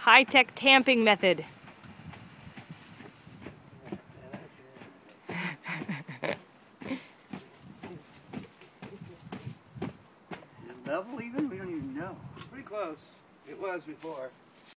high-tech tamping method. Is it level even? We don't even know. Pretty close. It was before.